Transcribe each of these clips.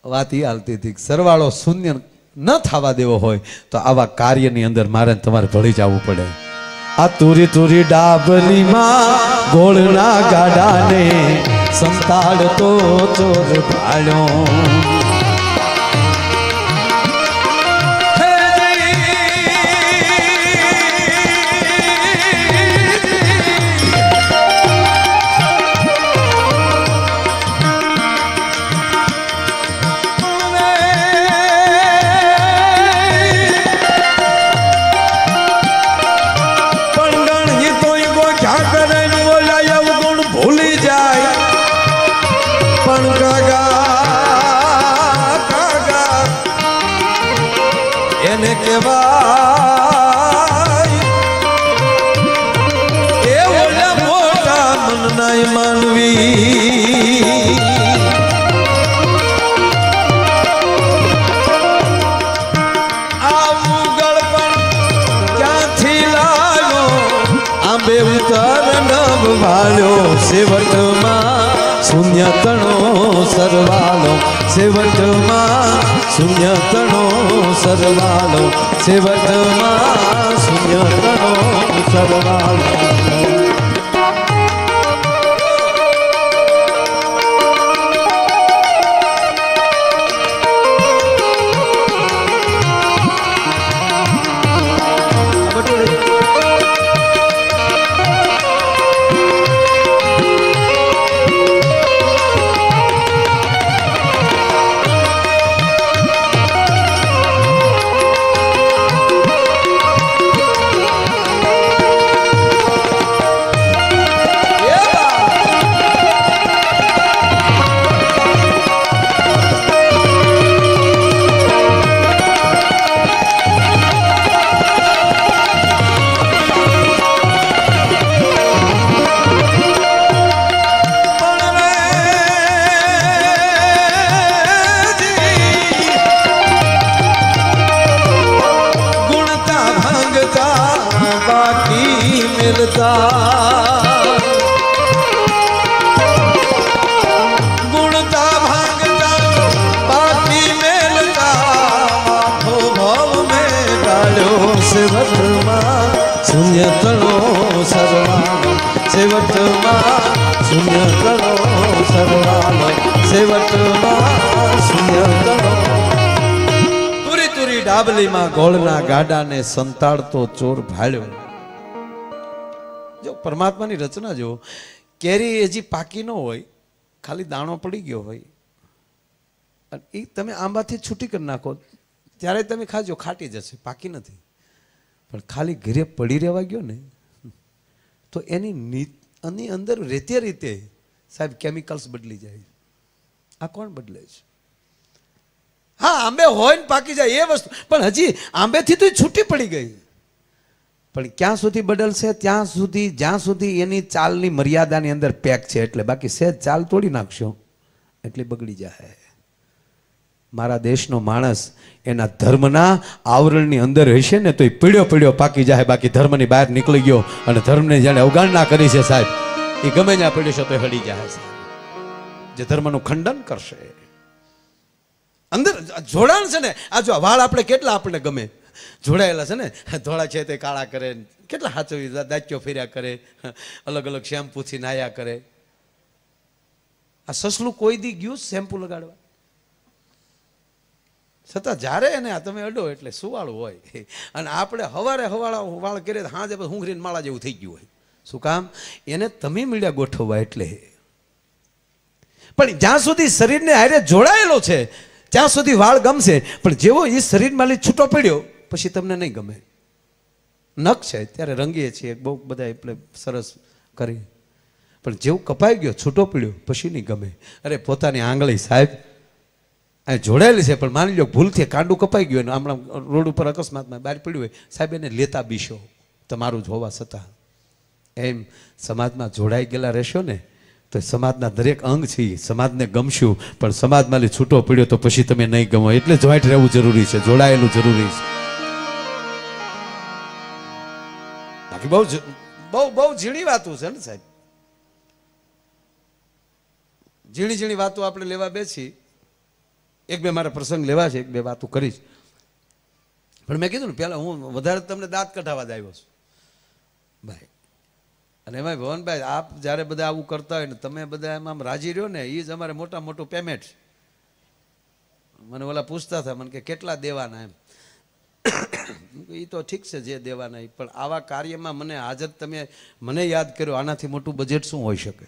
વાત એ હાલતી હતી સરવાળો શૂન્ય ન થવા દેવો હોય તો આવા કાર્યની અંદર મારે તમારે ભળી જવું પડે. આ તુરી તુરી ડાબલીમાં ગોળના ગાડાને સંતાડતો ચોર ભાળ્યો. શૂન્ય તણો સરવાલો સેવટમાં શૂન્ય તણો સરવાલો સેવટમાં શૂન્ય તણો સરવાલો. શૂન્ય તણો સરવાલો સેવટમાં શૂન્ય તણો સરવાલો સેવટમાં શૂન્ય તણો. તુરી તુરી ડાબલીમાં ગોળના ગાડાને સંતાડતો ચોર ભાળ્યો. જો પરમાત્માની રચના જો કેરી હજી પાકી ન હોય, ખાલી દાણો પડી ગયો હોય અને એ તમે આંબાથી છૂટી કરી નાખો ત્યારે તમે ખાજો, ખાટી જશે, પાકી નથી. પણ ખાલી ઘરે પડી રહેવા ગયો ને તો એની અંદર રેતે રીતે સાહેબ કેમિકલ્સ બદલી જાય. આ કોણ બદલે છે? હા, આંબે હોય ને પાકી જાય એ વસ્તુ, પણ હજી આંબેથી તો છૂટી પડી ગઈ. પણ ક્યાં સુધી બદલશે? ત્યાં સુધી જ્યાં સુધી એની ચાલની મર્યાદાની અંદર પેક છે એટલે. બાકી સહેજ ચાલ તોડી નાખશો એટલે બગડી જાય. મારા દેશનો માણસ એના ધર્મના આવરણની અંદર હશે ને તો એ પીડ્યો પીડ્યો પાકી જાય. બાકી ધર્મની બહાર નીકળી ગયો અને ધર્મને જેને અવગણના કરી છે સાહેબ, એ ગમે ત્યાં પીડ્યો છે તો હળી જાય સાહેબ. જે ધર્મનું ખંડન કરશે અંદર જોડાણ છે ને. આ જો વાળ આપણે કેટલા આપણને ગમે જોડાયેલા છે ને, ધોળા છે તે કાળા કરે, કેટલા હાચવી દાચ્યો ફેર્યા કરે, અલગ અલગ શેમ્પૂથી નાયા કરે. આ સસલું કોઈ દી ગયું શેમ્પુ લગાડવા? છતાં જ્યારે એને તમે અડો એટલે સુવાળું હોય. અને આપણે હવારે હવાળા વાળ કરીએ હાજે હુંઘરીને માળા જેવું થઈ ગયું હોય. શું કામ? એને તમે મીડિયા ગોઠવવા એટલે. પણ જ્યાં સુધી શરીરને હારે જોડાયેલો છે ત્યાં સુધી વાળ ગમશે, પણ જેવો એ શરીરમાં છૂટો પડ્યો પછી તમને નહીં ગમે. નખ છે ત્યારે રંગીએ છીએ બહુ બધા એટલે સરસ કરી, પણ જેવું કપાઈ ગયો છૂટો પડ્યો પછી નહીં ગમે. અરે પોતાની આંગળી સાહેબ આ જોડાયેલી છે, પણ માની લો ભૂલથી કાંડું કપાઈ ગયું અને હમણાં રોડ ઉપર અકસ્માતમાં બહાર પડ્યું હોય સાહેબ, એને લેતા બીશો તમારું જ હોવા છતાં. એમ સમાજમાં જોડાઈ ગયેલા રહેશો ને તો સમાજના દરેક અંગ છે સમાજને ગમશું, પણ સમાજમાં છૂટો પડ્યો તો પછી તમે નહીં ગમો. એટલે જોઈન્ટ રહેવું જરૂરી છે, જોડાયેલું જરૂરી છે. બાકી બહુ બહુ બહુ ઝીણી વાતો છે ને સાહેબ, ઝીણી ઝીણી વાતો આપણે લેવા બેસી એક બે મારા પ્રસંગ લેવા છે, એક બે વાતો કરીશ, પણ મેં કીધું ને પહેલાં હું વધારે તમને દાંત કઢાવવા જ આવ્યો છું ભાઈ. અને એમાં ભવનભાઈ આપ જ્યારે બધા આવું કરતા હોય ને તમે બધા એમાં રાજી રહ્યો ને એ જ અમારે મોટું પેમેન્ટ. મને ઓલા પૂછતા હતા મને કે કેટલા દેવાના એમ. એ તો ઠીક છે જે દેવાના, પણ આવા કાર્યમાં મને હાજર તમે મને યાદ કર્યો, આનાથી મોટું બજેટ શું હોઈ શકે.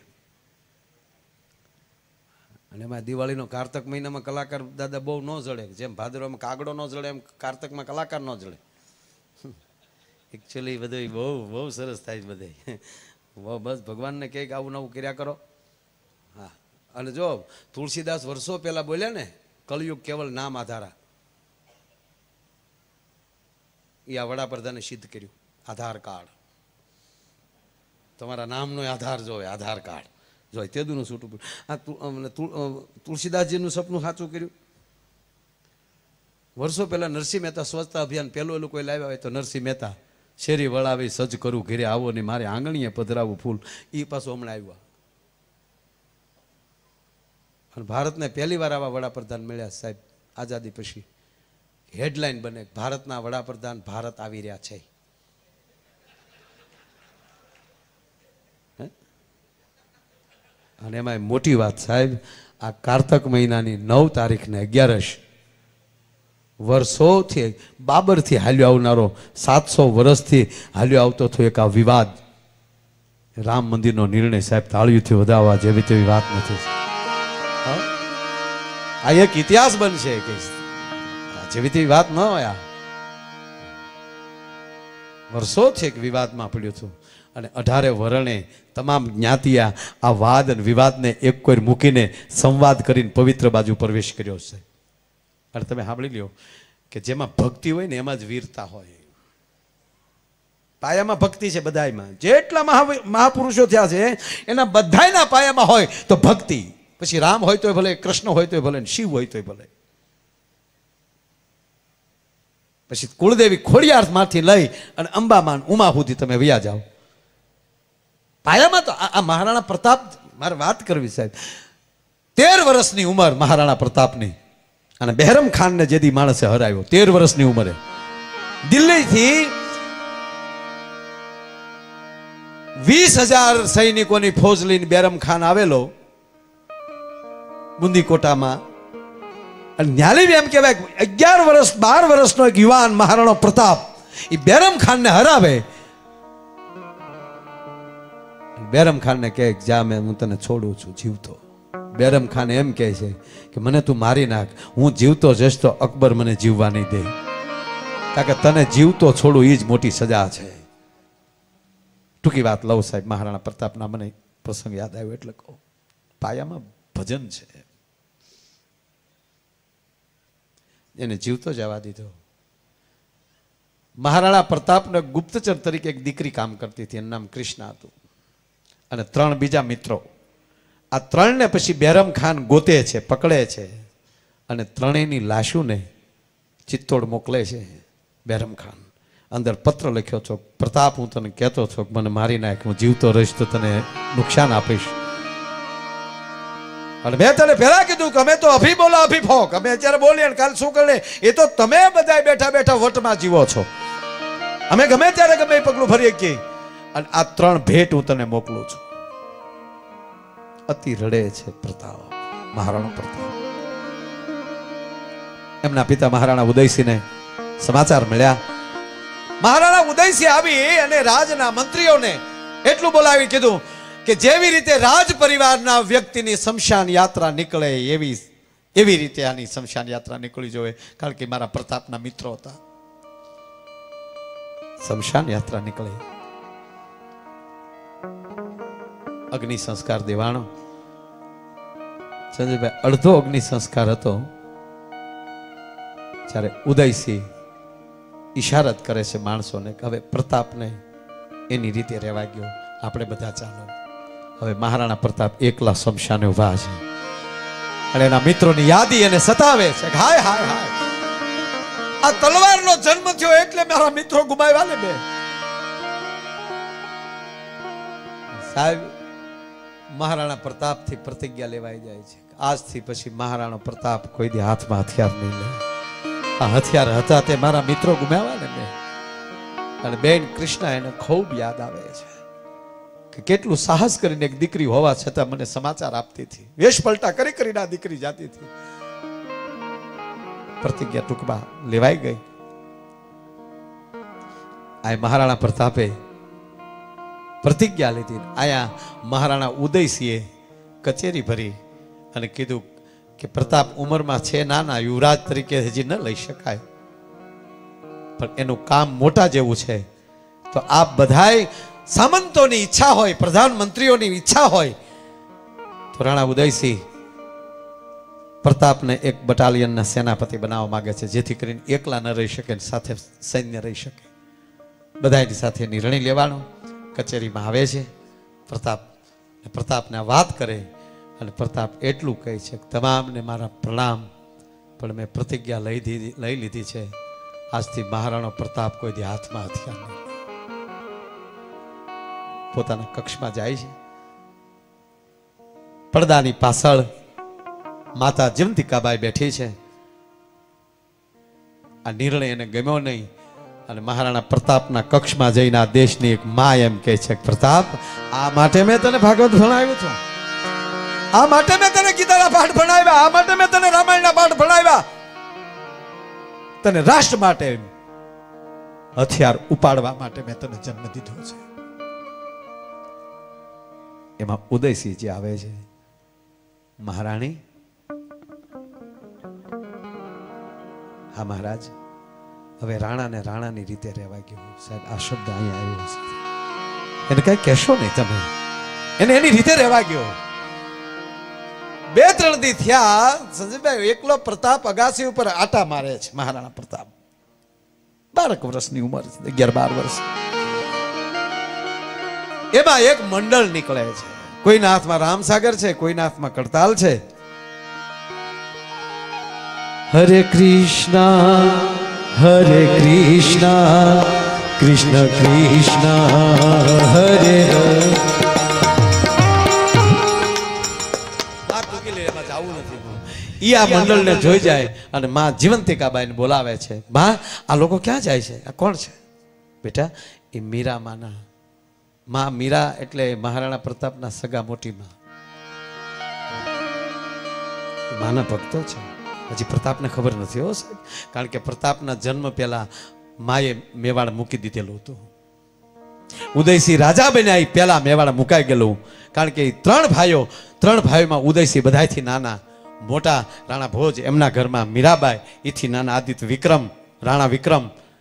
અને એમાં દિવાળીનો કારતક મહિનામાં કલાકાર દાદા બહુ ન જડે, જેમ ભાદરવામાં કાગડો ન જડે એમ કારતકમાં કલાકાર ન જડે. એકચ્યુઅલી બધું બહુ સરસ થાય છે બધે. બસ ભગવાનને કહે કે આવું નવું કર્યા કરો. હા, અને જો તુલસીદાસ વર્ષો પહેલા બોલ્યા ને, કલયુગ કેવલ નામ આધારા, એ આ વડાપ્રધાને સિદ્ધ કર્યું. આધાર કાર્ડ, તમારા નામનો આધાર જોવે, આધાર કાર્ડ જોઈ તેદુનું છૂટું પડ્યું. આ તુલસીદાસજીનું સપનું સાચું કર્યું. વર્ષો પહેલા નરસિંહ મહેતા સ્વચ્છતા અભિયાન પહેલું એ લોકોએ લાવ્યા હોય તો નરસિંહ મહેતા શેરી વળાવી સજ કરું ઘેરે આવો ને મારે આંગણીએ પધરાવું ફૂલ, એ પાછું હમણાં આવ્યા. અને ભારતને પહેલી વાર આવા વડાપ્રધાન મળ્યા સાહેબ આઝાદી પછી. હેડલાઇન બને ભારતના વડાપ્રધાન ભારત આવી રહ્યા છે. અને એમાં મોટી વાત સાહેબ, આ કારતક મહિનાની 9 તારીખને 11 વર્ષોથી બાબરથી હાલ્યો આવનારો 700 વર્ષથી હાલ્યો આવતો હતો એક આ વિવાદ, રામ મંદિરનો નિર્ણય સાહેબ તાળીઓથી વધાવવા જેવી તેવી વાત નથી. આ એક ઇતિહાસ બનશે કે જેવી તેવી વાત ન હોય. આ વર્ષોથી એક વિવાદમાં પડ્યું હતું અને 18 વરણે તમામ જ્ઞાતિયા આ વાદ અને વિવાદને એક કોઈ મૂકીને સંવાદ કરીને પવિત્ર બાજુ પ્રવેશ કર્યો છે. અને તમે સાંભળી લ્યો કે જેમાં ભક્તિ હોય ને એમાં જ વીરતા હોય. પાયામાં ભક્તિ છે બધાયમાં, જેટલા મહાપુરુષો થયા છે એના બધાયના પાયામાં હોય તો ભક્તિ. પછી રામ હોય તોય ભલે, કૃષ્ણ હોય તોય ભલે, શિવ હોય તોય ભલે. પછી કુળદેવી ખોડિયાર માંથી લઈ અને અંબામાન ઉમા સુધી તમે વયા જાઓ. પાયામાં તો આ મહારાણા પ્રતાપ, મારે વાત કરવી સાહેબ, 13 વર્ષની ઉંમર મહારાણા પ્રતાપની, અને બહેરમ ખાનને જેદી માણસે હરાવ્યો 13 વર્ષની ઉંમરે. દિલ્હીથી 20,000 સૈનિકોની ફોજ લઈને બહેરમ ખાન આવેલો બુંદી કોટામાં. અને ન્યાલી એમ કહેવાય 11 વર્ષ 12 વર્ષનો એક યુવાન મહારાણો પ્રતાપ એ બહેરમ ખાનને હરાવે. બહેરમ ખાનને કહે જા મેં હું તને છોડું છું જીવતો. બહેરમ ખાન એમ કહે છે કે મને તું મારી નાખ, હું જીવતો જઈશ તો અકબર મને જીવવા નહીં દે, કારણ કે તને જીવતો છોડું એ જ મોટી સજા છે. ટૂંકી વાત લઉં સાહેબ, મહારાણા પ્રતાપના મને પ્રસંગ યાદ આવ્યો એટલે કહું. પાયામાં ભજન છે, એને જીવતો જવા દીધો. મહારાણા પ્રતાપને ગુપ્તચર તરીકે એક દીકરી કામ કરતી હતી, એનું નામ કૃષ્ણા હતું, અને 3 બીજા મિત્રો. આ 3ને પછી બહેરમ ખાન ગોતે છે, પકડે છે, અને 3ની લાશોને ચિત્તોડ મોકલે છે બહેરમ ખાન. અંદર પત્ર લખ્યો છો, પ્રતાપ હું તને કહેતો છો કે મને મારી નાખ, હું જીવતો રહીશ તો તને નુકસાન આપીશ. અને મેં તને પહેલા કીધું કે અમે તો અભી બોલા અભી ફોક, અમે અત્યારે બોલીએ કાલ શું કરે એ તો તમે બધા બેઠા બેઠા વટમાં જીવો છો, અમે ગમે ત્યારે ગમે પગલું ભરીએ કે. અને આ 3 ભેટ હું તને મોકલું છું. અતિ રડે છે પ્રતાપ, મહારાણો પ્રતાપ. એમના પિતા મહારાણા ઉદયસિંહને સમાચાર મળ્યા. મહારાણા ઉદયસિંહ આવી અને રાજના મંત્રીઓને એટલું બોલાવી કીધું કે જેવી રીતે રાજ પરિવારના વ્યક્તિની શમશાન યાત્રા નીકળે એવી રીતે આની શમશાન યાત્રા નીકળી જોઈએ, કારણ કે મારા પ્રતાપના મિત્રો હતા. શમશાન યાત્રા નીકળે, અગ્નિ સંસ્કાર દેવાનો. સંજયભાઈ અડધો અગ્નિ સંસ્કાર હતો જ્યારે ઉદયસિંહ ઈશારત કરે છે માણસોને કે હવે પ્રતાપને એની રીતે રહેવા ગયો, આપણે બધા ચાલો. હવે મહારાણા પ્રતાપ એકલા શમશાને ઉભા છે અને એના મિત્રોની યાદી એને સતાવે છે. હાય હાય હાય, આ તલવારનો જન્મ થયો એટલે મારા મિત્રો ગુમાવ્યા ને બે. સાહેબ મહારાણા પ્રતાપથી પ્રતિજ્ઞા લેવાઈ જાય છે, આજથી પછી મહારાણા પ્રતાપ કોઈ દી હાથમાં હથિયાર નહીં લે. આ હથિયાર હતા તે મારા મિત્રો ગુમાવ્યા ને મેં. અને બેન કૃષ્ણા એને ખૂબ યાદ આવે છે કે કેટલું સાહસ કરીને એક દીકરી હોવા છતાં મને સમાચાર આપતી હતી, વેશ પલટા કરી કરીને આ દીકરી જાતી હતી. પ્રતિજ્ઞા ટૂંકમાં લેવાઈ ગઈ. આ મહારાણા પ્રતાપે પ્રતિજ્ઞા લીધી. આયા મહારાણા ઉદયસિંહે કચેરી ભરી અને કીધું કે પ્રતાપ ઉંમરમાં છે નાના, યુવરાજ તરીકે હજી ન લઈ શકાય, પણ એનું કામ મોટા જેવું છે. તો આપ બધાય સામંતોની ઈચ્છા હોય, પ્રધાનમંત્રીઓની ઈચ્છા હોય તો રાણા ઉદયસિંહ પ્રતાપને એક બટાલિયનના સેનાપતિ બનાવવા માંગે છે, જેથી કરીને એકલા ન રહી શકે, સાથે સૈન્ય રહી શકે. બધાની સાથે નિર્ણય લેવાનો. કચેરીમાં આવે છે પ્રતાપને વાત કરે અને પ્રતાપ એટલું કહે છે કે તમામને મારા પ્રણામ, પણ મેં પ્રતિજ્ઞા લઈ લીધી છે, આજથી મહારાણો પ્રતાપ કોઈ દી હાથમાં હથિયાર નહીં. પોતાના કક્ષમાં જાય છે. પડદાની પાછળ માતા જયંતિકાબાઈ બેઠી છે. આ નિર્ણય એને ગમ્યો નહીં અને મહારાણા પ્રતાપના કક્ષમાં જઈને આ દેશની એક માં એમ કહે છે, પ્રતાપ આ માટે મેં તને ભાગવત ભણાવ્યું છું, આ માટે મેં તને ગીતાના પાઠ ભણાવ્યા, આ માટે મેં તને રામાયણના પાઠ ભણાવ્યા, તને રાષ્ટ્ર માટે હથિયાર ઉપાડવા માટે મેં તને જન્મ દીધો છે. એમાં ઉદયસિંહજી આવે છે. મહારાણી, હા મહારાજ, હવે રાણાને રાણાની રીતે રહેવા ગયો. સાહેબ આ શબ્દ અહીંયા આવ્યો છે, એને કઈ કહેશો નહીં તમે, એને એની રીતે રહેવા ગયો. 2-3 દી થયા સંજયભાઈ એકલો પ્રતાપ અગાસી ઉપર આટા મારે છે. મહારાણા પ્રતાપ 12 વર્ષની ઉંમર છે, 11-12 વર્ષ. એમાં એક મંડળ નીકળે છે. કોઈના હાથમાં રામસાગર છે, કોઈના હાથમાં કડતાલ છે. હરે કૃષ્ણ હરે કૃષ્ણ કૃષ્ણ કૃષ્ણ હરે હરે. ઈ આ મંડળને જોઈ જાય અને માં જીવંતિકાબાઈને બોલાવે છે. માં આ લોકો ક્યાં જાય છે? આ કોણ છે? બેટા એ મીરા માના. માં મીરા એટલે મહારાણા પ્રતાપના સગા મોટી માં. માના ભક્તો છે. હજી પ્રતાપને ખબર નથી હો સાહેબ, કારણ કે પ્રતાપના જન્મ પહેલા માએ મેવાડ મૂકી દીધેલું હતું. ઉદયસિંહ રાજા બન્યા એ પહેલા મેવાડ મુકાઈ ગયેલું, કારણ કે 3 ભાઈઓમાં ઉદયસિંહ બધાથી નાના. મોટા રાણા ભોજ, એમના ઘરમાં મીરાબાઈ, એથી નાના આદિત્ય વિક્રમ, રાણા વિક્રમ.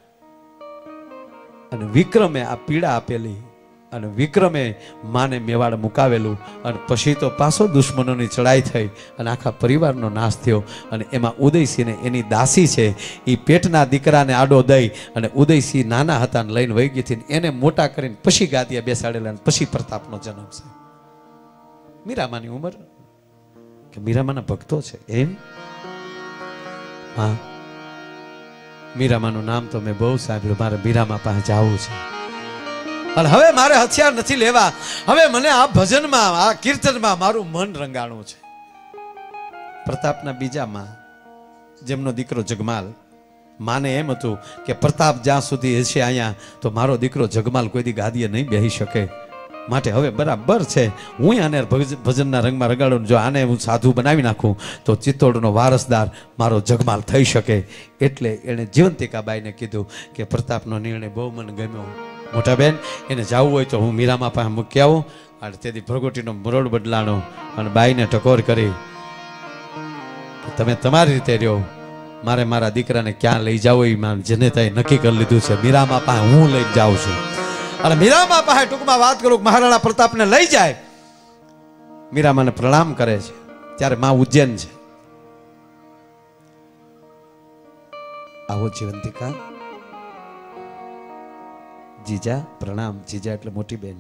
અને વિક્રમે આ પીડા આપેલી અને વિક્રમે માને મેવાડ મુકાવેલું. અને પછી તો પાછો દુશ્મનોની ચડાઈ થઈ અને આખા પરિવારનો નાશ થયો. અને એમાં ઉદયસિંહને એની દાસી છે એ પેટના દીકરાને આડો દઈ અને ઉદયસિંહ નાના હતા ને લઈને વહી ગઈ હતી, એને મોટા કરીને પછી ગાદીએ બેસાડેલા અને પછી પ્રતાપનો જન્મ છે. મીરામાની ઉંમર કે મીરામાના ભક્તો છે એમ. હા, મીરામાનું નામ તો મેં બહુ સાંભળ્યું. મારે મીરામા પાસે જવું છે અને હવે મારે હથિયાર નથી લેવા. હવે મને આ ભજનમાં, આ કીર્તનમાં મારું મન રંગાણું છે. પ્રતાપના બીજા માં, જેમનો દીકરો જગમાલ, માને એમ હતું કે પ્રતાપ જ્યાં સુધી હશે અહીંયા તો મારો દીકરો જગમાલ કોઈ દી ગાદીએ નહીં બેસી શકે. માટે હવે બરાબર છે, હું આને ભજનના રંગમાં રંગાડું. જો આને હું સાધુ બનાવી નાખું તો ચિત્તોડનો વારસદાર મારો જગમાલ થઈ શકે. એટલે એણે જીવંતિકાબાઈને કીધું કે પ્રતાપનો નિર્ણય બહુ મને ગમ્યો. મોટા બેન, એને જવું હોય તો હું મીરામા પાસે મૂકી આવું. અને તેથી ભરગોટીનો મુરડ બદલાણો અને બાઈને ટકોર કરી, તમે તમારી રીતે રહ્યો, મારે મારા દીકરાને ક્યાં લઈ જાવ એ જનેતાએ નક્કી કરી લીધું છે. મીરામા પાસે હું લઈ જાઉં છું. અને મીરામા પાસે ટૂંકમાં વાત કરું, મહારાણા પ્રતાપને લઈ જાય. મીરામાને પ્રણામ કરે છે. ત્યારે માં ઉજ્જૈન છે. આવો જીવંતિકા. જીજા પ્રણામ. જીજા એટલે મોટી બેન.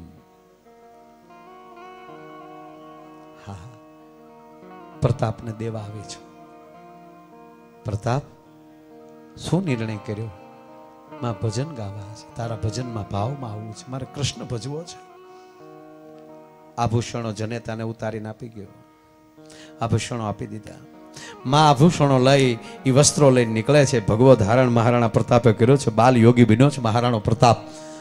હા, પ્રતાપને દેવા આવી છું. પ્રતાપ, શું નિર્ણય કર્યો? માં ભજન ગાવા છે, તારા ભજનમાં ભાવમાં આવવું છે, મારે કૃષ્ણ ભજવો છે. આભૂષણો જનેતાને ઉતારીને આપી ગયો, આભૂષણો આપી દીધા. માં આભૂષણો લઈ એ વસ્ત્રો લઈને નીકળે છે. ભગવો ધારણ મહારાણા પ્રતાપે કર્યો છે, બાલ યોગી બન્યો છે મહારાણો પ્રતાપ.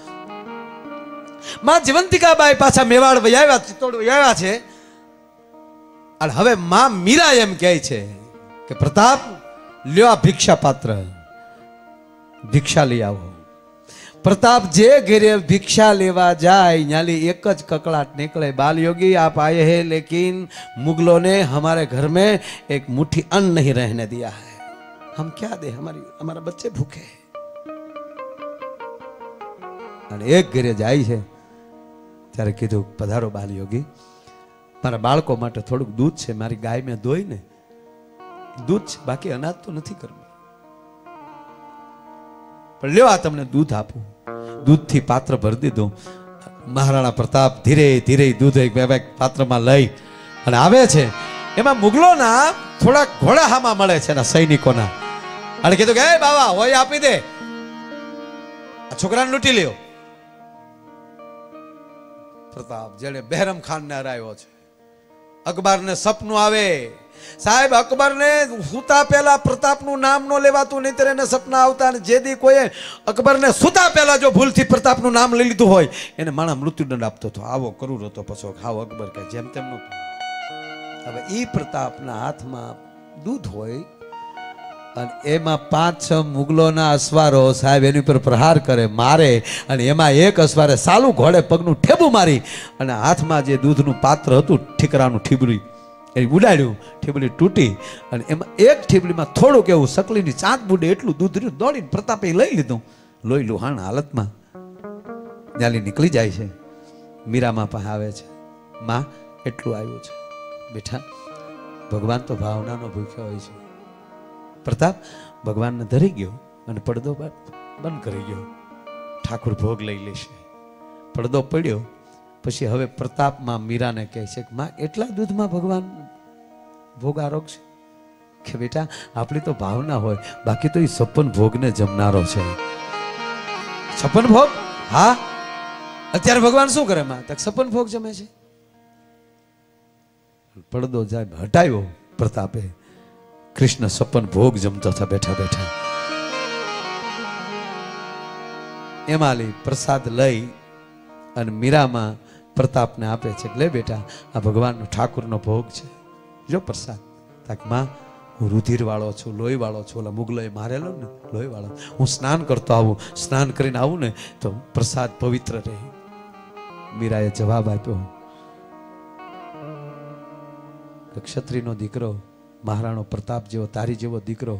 માં જીવંતિકાબાઈ પાછા મેવાડ વયાવ્યા, ચિત્તોડ વયાવ્યા છે. અને હવે માં મીરા એમ કહે છે કે પ્રતાપ લ્યો આ ભિક્ષા પાત્ર, ભિક્ષા લઈ આવો. प्रताप जे घरे भिक्षा लेवा जाए न्याली एक ज ककड़ाट निकले, बाल योगी आप आए हैं लेकिन मुगलों ने हमारे घर में एक मुट्ठी अन्न नहीं रहने दिया है, हम क्या दे, हमारा बच्चे भूखे हैं. एक घरे जाए है त्यारे कीधु पधारो बाल योगी, मारा बाळको माटे थोड़ुंक दूध छे, मारी गाय में दोई ने दूध छे, बाकी अनाज तो नहीं करवू, पण ल्यो आ तमने दूध आपू. दूध थी पात्र भरी दीधुं. महाराणा प्रताप धीरे धीरे दूध एक पात्र में लई अने आवे छे. एमां मुगलोना थोड़ा घोड़ा हामा मळे छे सैनिकोना. अने कीधुं के बाबा होय आपी दे, आ छोकराने लूटी ल्यो. प्रताप जेने बहरम खान ने हराव्यो छे. अकबर ने सपनु आवे, साहेब अकबर ने सुता पहला प्रताप नु नाम नो लेवातुं, नहींतर एने सपना आवता. जे दी कोई अकबर ने सुता पहला जो भूल थी प्रताप नु नाम लई लीधुं होय एने माणा मृत्युदंड आपतो तो आवो करू रतो पछो खाव. अकबर कहे जेम तेम नहोतो. हवे ई प्रतापना हाथमां दूध होय अने एमां 5-6 मुगलोना अश्वारो साहेब एनी पर प्रहार करे, मारे अने एमां एक अश्वारे सालू घोड़े पगनुं ठेबू मारी अने हाथमां जे दूधनुं पात्र हतुं ठीकरानुं ठीबरी उडाड्યું, ઠીબલી તૂટી અને એમાં એક ઠીબલીમાં થોડુંક એવું સકલીની ચાંદ બુડે એટલું દૂધ રહ્યું. દોડીને પ્રતાપે લઈ લીધું. લોહી લુહાણ હાલતમાં ન્યાલી નીકળી જાય છે. મીરામાં પાસે આવે છે, માં એટલું આવ્યું છે. બેઠા ભગવાન તો ભાવનાનો ભૂખ્યો હોય છે. પ્રતાપ ભગવાનને ધરી ગયો અને પડદો બંધ કરી ગયો. ઠાકુર ભોગ લઈ લેશે. પડદો પડ્યો પછી હવે પ્રતાપ માં મીરાને કહે છે કે માં એટલા દૂધમાં ભગવાન ભોગ આરોગશે કે બેટા આપણી તો ભાવના હોય, બાકી તો એ 56 ભોગને જમનારો છે. 56 ભોગ? હા. અત્યારે ભગવાન શું કરે માં? તક 56 ભોગ જમે છે. પડદો જાય હટાવ્યો પ્રતાપે. કૃષ્ણ 56 ભોગ જમતો હતા બેઠા બેઠા. એમાં લઈ પ્રસાદ લઈ અને મીરામાં પ્રતાપને આપે છે. લે બેટા આ ભગવાનનો ઠાકુરનો ભોગ છે, જો પ્રસાદ. તાક માં હું રુધિર વાળો છું, લોહી વાળો છું, ઓલા મુગલોએ મારેલો ને લોહી વાળો, હું સ્નાન કરતો આવું, સ્નાન કરીને આવું ને તો પ્રસાદ પવિત્ર રહે. મીરાએ જવાબ આપ્યો કે ક્ષત્રિયનો દીકરો મહારાણો પ્રતાપ જેવો તારી જેવો દીકરો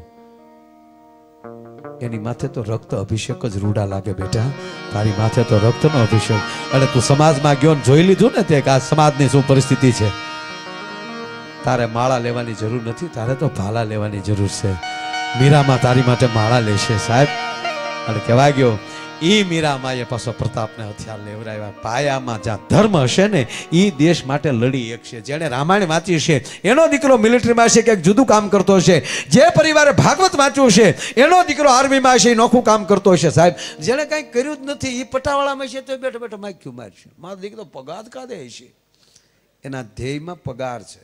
એની માથે તો રક્ત અભિષેક જ રૂડા લાગે બેટા. તારી માથે તો રક્તનો અભિષેક. અને તું સમાજમાં ગયો જોઈ લીધું ને તે કે આ સમાજની શું પરિસ્થિતિ છે. તારે માળા લેવાની જરૂર નથી, તારે તો ભાલા લેવાની જરૂર છે. મીરામાં તારી માટે માળા લેશે સાહેબ. અને કહેવાય ગયો ઈ મીરામાએ પાછો પ્રતાપને હથિયાર લેવરાવ્યા. પાયામાં જ્યાં ધર્મ હશે ને એ દેશ માટે લડી શકશે. જેણે રામાયણ વાંચી છે એનો દીકરો મિલિટરીમાં હશે, ક્યાંક જુદું કામ કરતો હશે. જે પરિવારે ભાગવત વાંચ્યું છે એનો દીકરો આર્મીમાં હશે, નોખું કામ કરતો હશે સાહેબ. જેણે કંઈ કર્યું જ નથી એ પટાવાળામાં છે તો બેઠો બેઠો માખ્યું મારશે. મારો દીકરો પગાર કાઢે છે, એના ધ્યેયમાં પગાર છે.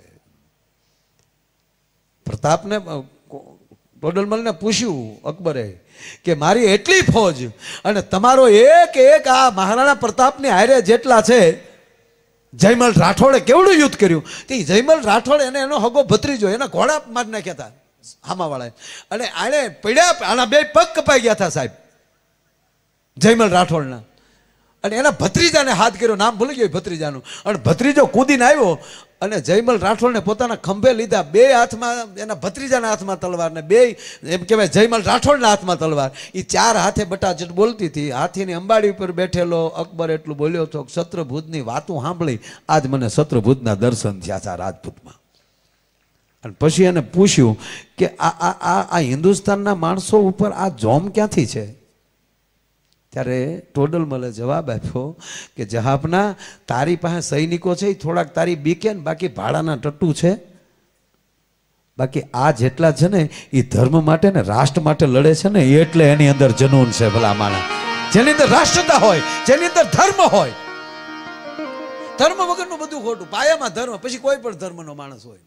પ્રતાપને ટોડલમલને પૂછ્યું અકબરે કે મારી એટલી ફોજ અને તમારો એક એક આ મહારાણા પ્રતાપની હારે જેટલા છે, જયમલ રાઠોડે કેવડું યુદ્ધ કર્યું. તે જયમલ રાઠોડ એને એનો હગો ભત્રીજો એના ઘોડા મારી નાખ્યા હતા હામાવાળાએ. અને આને પડ્યા, આના 2 પગ કપાઈ ગયા હતા સાહેબ જયમલ રાઠોડના. અને એના ભત્રીજાને હાથ કર્યો, નામ ભૂલી ગયો ભત્રીજાનું. અને ભત્રીજો કૂદીને આવ્યો અને જયમલ રાઠોડને પોતાના ખંભે લીધા. 2 હાથમાં એના ભત્રીજાના હાથમાં તલવાર ને 2 એમ કહેવાય જયમલ રાઠોડના હાથમાં તલવાર. એ 4 હાથે બટાચટ બોલતી હતી. હાથીની અંબાડી ઉપર બેઠેલો અકબર એટલું બોલ્યો હતો શત્રુભુજની વાતું સાંભળી આજ મને શત્રુભુજના દર્શન થયા હતા રાજપૂતમાં. અને પછી એને પૂછ્યું કે આ હિન્દુસ્તાનના માણસો ઉપર આ જોમ ક્યાંથી છે? ત્યારે ટોડલમલે જવાબ આપ્યો કે જહાબના તારી પાસે સૈનિકો છે એ થોડાક તારી બીકે ને બાકી ભાડાના ટટ્ટુ છે. બાકી આ જેટલા છે ને એ ધર્મ માટે ને રાષ્ટ્ર માટે લડે છે ને એટલે એની અંદર જનૂન છે ભલા માણસ. જેની અંદર રાષ્ટ્રતા હોય, જેની અંદર ધર્મ હોય ધર્મ વગરનું બધું ખોટું. પાયામાં ધર્મ, પછી કોઈ પણ ધર્મનો માણસ હોય.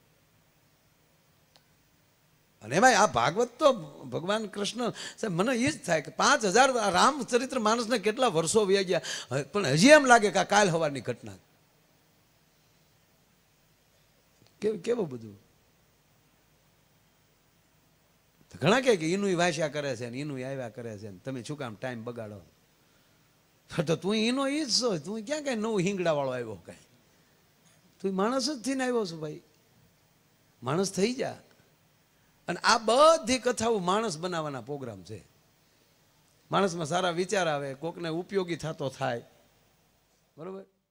અને એમાં આ ભાગવત તો ભગવાન કૃષ્ણ સાહેબ, મને એ જ થાય કે 5000 રામચરિત્ર માણસને કેટલા વર્ષો વ્યા ગયા, પણ હજી એમ લાગે કે આ કાલ સવારની ઘટના. કેવું બધું. ઘણા કે એનું વાંચ્યા કરે છે ને એનું આવ્યા કરે છે ને તમે શું કામ ટાઈમ બગાડો. તો તું એનો ઈ જ છો, તું ક્યાં કઈ નવું હિંગડા વાળો આવ્યો કઈ. તું માણસ જ થઈને આવ્યો છું ભાઈ, માણસ થઈ જા. અને આ બધી કથાઓ માણસ બનાવવાના પ્રોગ્રામ છે. માણસમાં સારા વિચાર આવે, કોકને ઉપયોગી થતો થાય, બરોબર.